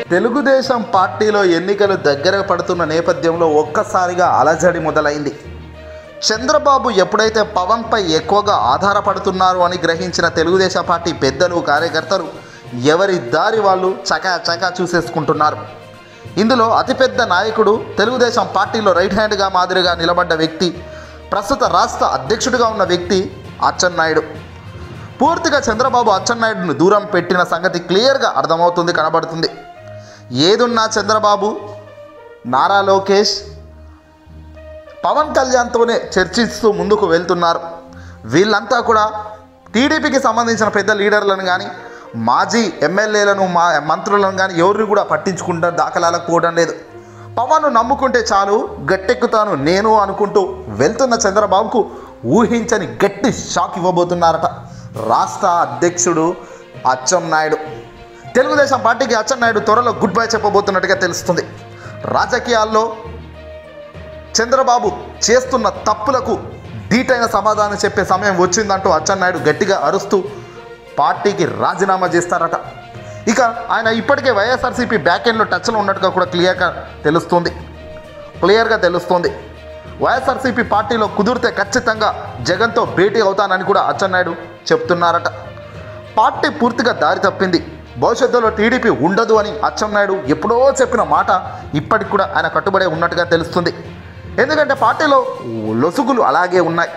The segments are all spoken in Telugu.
తెలుగుదేశం పార్టీలో ఎన్నికలు దగ్గర పడుతున్న నేపథ్యంలో ఒక్కసారిగా అలజడి మొదలైంది. చంద్రబాబు ఎప్పుడైతే పవన్పై ఎక్కువగా ఆధారపడుతున్నారు అని గ్రహించిన తెలుగుదేశం పార్టీ పెద్దలు, కార్యకర్తలు ఎవరి దారి వాళ్ళు చకా చూసేసుకుంటున్నారు. ఇందులో అతిపెద్ద నాయకుడు, తెలుగుదేశం పార్టీలో రైట్ హ్యాండ్గా మాదిరిగా నిలబడ్డ వ్యక్తి, ప్రస్తుత రాష్ట్ర అధ్యక్షుడిగా ఉన్న వ్యక్తి అచ్చెన్నాయుడు. పూర్తిగా చంద్రబాబు అచ్చెన్నాయుడును దూరం పెట్టిన సంగతి క్లియర్గా అర్థమవుతుంది, కనబడుతుంది. ఏదున్నా చంద్రబాబు, నారా లోకేష్, పవన్ కళ్యాణ్తోనే చర్చిస్తూ ముందుకు వెళ్తున్నారు. వీళ్ళంతా కూడా టీడీపీకి సంబంధించిన పెద్ద లీడర్లను కానీ, మాజీ ఎమ్మెల్యేలను, మంత్రులను కానీ ఎవరిని కూడా పట్టించుకుంటా దాఖలాలకు పోవడం లేదు. పవన్ను నమ్ముకుంటే చాలు, గట్టెక్కుతాను నేను అనుకుంటూ వెళ్తున్న చంద్రబాబుకు ఊహించని గట్టి షాక్ ఇవ్వబోతున్నారట రాష్ట్ర అధ్యక్షుడు అచ్చెన్నాయుడు. తెలుగుదేశం పార్టీకి అచ్చెన్నాయుడు త్వరలో గుడ్ బై చెప్పబోతున్నట్టుగా తెలుస్తుంది. రాజకీయాల్లో చంద్రబాబు చేస్తున్న తప్పులకు ధీటైన సమాధానం చెప్పే సమయం వచ్చిందంటూ అచ్చెన్నాయుడు గట్టిగా అరుస్తూ పార్టీకి రాజీనామా చేస్తారట. ఇక ఆయన ఇప్పటికే వైఎస్ఆర్సీపీ బ్యాక్ ఎండ్లో టచ్లో ఉన్నట్టుగా కూడా క్లియర్గా తెలుస్తోంది. వైఎస్ఆర్సీపీ పార్టీలో కుదిరితే ఖచ్చితంగా జగన్తో భేటీ అవుతానని కూడా అచ్చెన్నాయుడు చెప్తున్నారట. పార్టీ పూర్తిగా దారి తప్పింది, భవిష్యత్తులో టీడీపీ ఉండదు అని అచ్చెన్నాయుడు ఎప్పుడో చెప్పిన మాట ఇప్పటికి కూడా ఆయన కట్టుబడే ఉన్నట్టుగా తెలుస్తుంది. ఎందుకంటే పార్టీలో లొసుగులు అలాగే ఉన్నాయి.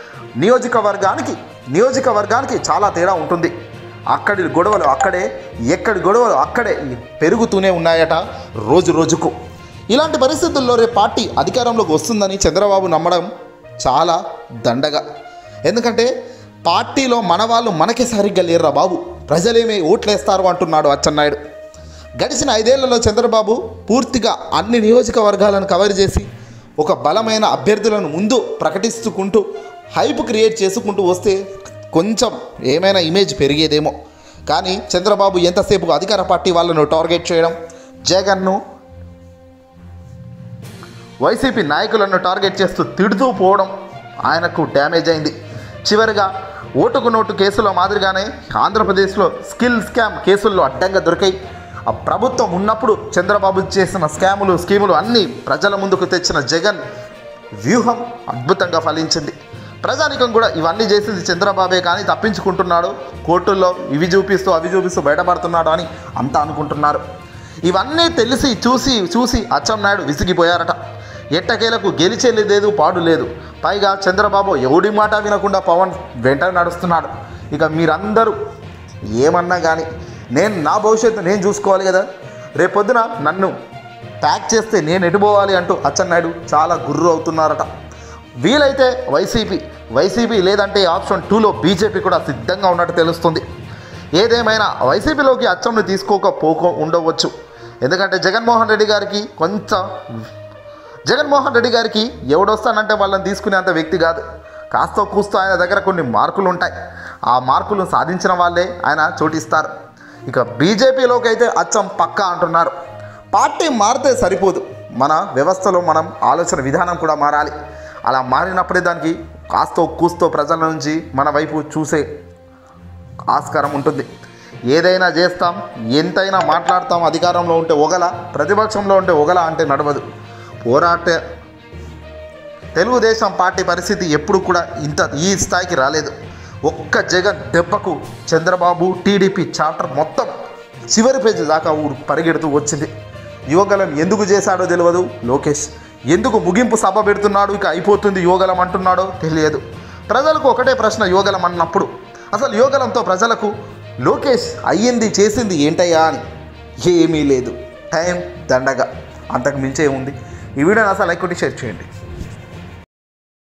నియోజకవర్గానికి చాలా తేడా ఉంటుంది. అక్కడి గొడవలు అక్కడే, ఎక్కడి గొడవలు అక్కడే పెరుగుతూనే ఉన్నాయట రోజు రోజుకు. ఇలాంటి పరిస్థితుల్లో రేపు పార్టీ అధికారంలోకి వస్తుందని చంద్రబాబు నమ్మడం చాలా దండగా. ఎందుకంటే పార్టీలో మన వాళ్ళు మనకే సరిగ్గా లేరురా బాబు, ప్రజలేమే ఓట్లేస్తారు అంటున్నాడు అచ్చెన్నాయుడు. గడిచిన 5 ఏళ్లలో చంద్రబాబు పూర్తిగా అన్ని నియోజకవర్గాలను కవర్ చేసి ఒక బలమైన అభ్యర్థులను ముందు ప్రకటిస్తుకుంటూ హైప్ క్రియేట్ చేసుకుంటూ వస్తే కొంచెం ఏమైనా ఇమేజ్ పెరిగేదేమో. కానీ చంద్రబాబు ఎంతసేపు అధికార పార్టీ వాళ్ళను టార్గెట్ చేయడం, జగన్ను, వైసీపీ నాయకులను టార్గెట్ చేస్తూ తిడుతూ పోవడం ఆయనకు డ్యామేజ్ అయింది. చివరిగా ఓటుకు నోటు కేసులో మాదిరిగానే ఆంధ్రప్రదేశ్లో స్కామ్ కేసుల్లో అడ్డంగా దొరికాయి. ఆ ప్రభుత్వం ఉన్నప్పుడు చంద్రబాబు చేసిన స్కీములు అన్నీ ప్రజల ముందుకు తెచ్చిన జగన్ వ్యూహం అద్భుతంగా ఫలించింది. ప్రజానికం కూడా ఇవన్నీ చేసింది చంద్రబాబే కానీ తప్పించుకుంటున్నాడు, కోర్టుల్లో అవి చూపిస్తూ బయటపడుతున్నాడు అని అంతా అనుకుంటున్నారు. ఇవన్నీ తెలిసి చూసి అచ్చెన్నాయుడు విసిగిపోయారట. ఎట్టకేలకు గెలిచేది లేదు, పాడు లేదు. పైగా చంద్రబాబు ఎవడి మాట వినకుండా పవన్ వెంట నడుస్తున్నాడు. ఇక మీరందరూ ఏమన్నా కానీ నా భవిష్యత్తు నేను చూసుకోవాలి కదా, రేపొద్దున నన్ను ప్యాక్ చేస్తే నేను ఎటుపోవాలి అంటూ అచ్చెన్నాయుడు చాలా గుర్రు అవుతున్నారట. వీలైతే వైసీపీ లేదంటే ఆప్షన్ 2లో బీజేపీ కూడా సిద్ధంగా ఉన్నట్టు తెలుస్తుంది. ఏదేమైనా వైసీపీలోకి అచ్చెన్ను ఉండవచ్చు. ఎందుకంటే జగన్మోహన్ రెడ్డి గారికి ఎవడొస్తానంటే వాళ్ళని తీసుకునేంత వ్యక్తి కాదు. కాస్తో కూస్తో ఆయన దగ్గర కొన్ని మార్కులు ఉంటాయి. ఆ మార్కులను సాధించిన వాళ్ళే ఆయన చోటిస్తారు. ఇక బీజేపీలోకి అయితే అచ్చం పక్కా అంటున్నారు. పార్టీ మారితే సరిపోదు, మన వ్యవస్థలో మనం ఆలోచన విధానం కూడా మారాలి. అలా మారినప్పుడే దానికి కాస్తో కూస్తో ప్రజల నుంచి మన వైపు చూసే ఆస్కారం ఉంటుంది. ఏదైనా చేస్తాం, ఎంతైనా మాట్లాడతాం. అధికారంలో ఉంటే ఒగల, ప్రతిపక్షంలో ఉంటే ఒగల అంటే నడవదు. తెలుగుదేశం పార్టీ పరిస్థితి ఎప్పుడు కూడా ఈ స్థాయికి రాలేదు. ఒక్క జగన్ దెబ్బకు చంద్రబాబు టీడీపీ చాప్టర్ మొత్తం చివరి పేజీ దాకా పరిగెడుతూ వచ్చింది. యువగలం ఎందుకు చేశాడో తెలియదు లోకేష్, ఎందుకు ముగింపు సభ పెడుతున్నాడు, ఇక అయిపోతుంది యువగలం అంటున్నాడో తెలియదు. ప్రజలకు ఒకటే ప్రశ్న, యువగలం అన్నప్పుడు అసలు యువగలంతో ప్రజలకు లోకేష్ అయ్యింది చేసింది ఏంటయ్యా అని ఏమీ లేదు. టైం దండగా, అంతకు మించే ఉంది. ఈ వీడియోని అసలు లైక్ కొట్టి షేర్ చేయండి.